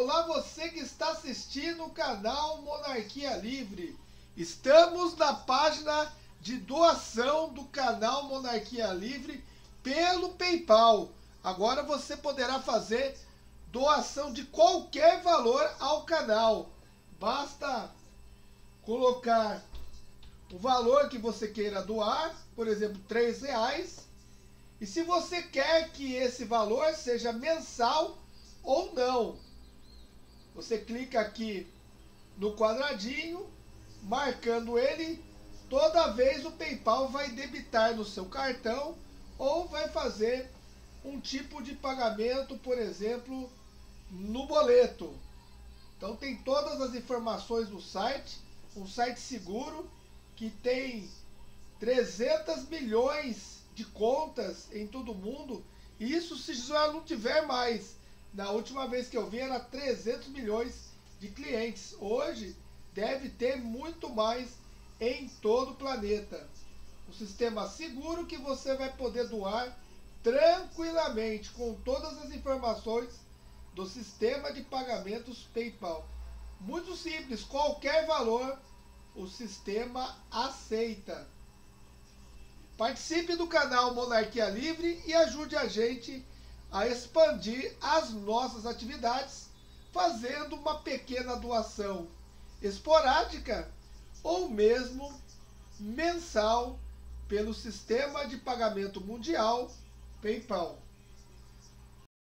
Olá, você que está assistindo o canal Monarquia Livre. Estamos na página de doação do canal Monarquia Livre pelo PayPal. Agora você poderá fazer doação de qualquer valor ao canal. Basta colocar o valor que você queira doar, por exemplo, R$3. E se você quer que esse valor seja mensal ou não, você clica aqui no quadradinho, marcando ele. Toda vez o PayPal vai debitar no seu cartão ou vai fazer um tipo de pagamento, por exemplo, no boleto. Então tem todas as informações no site, um site seguro que tem 300 milhões de contas em todo o mundo. Isso se já não tiver mais. Na última vez que eu vi era 300 milhões de clientes. Hoje deve ter muito mais em todo o planeta. Um sistema seguro que você vai poder doar tranquilamente com todas as informações do sistema de pagamentos PayPal. Muito simples, qualquer valor o sistema aceita. Participe do canal Monarquia Livre e ajude a gente a expandir as nossas atividades, fazendo uma pequena doação esporádica ou mesmo mensal pelo sistema de pagamento mundial PayPal.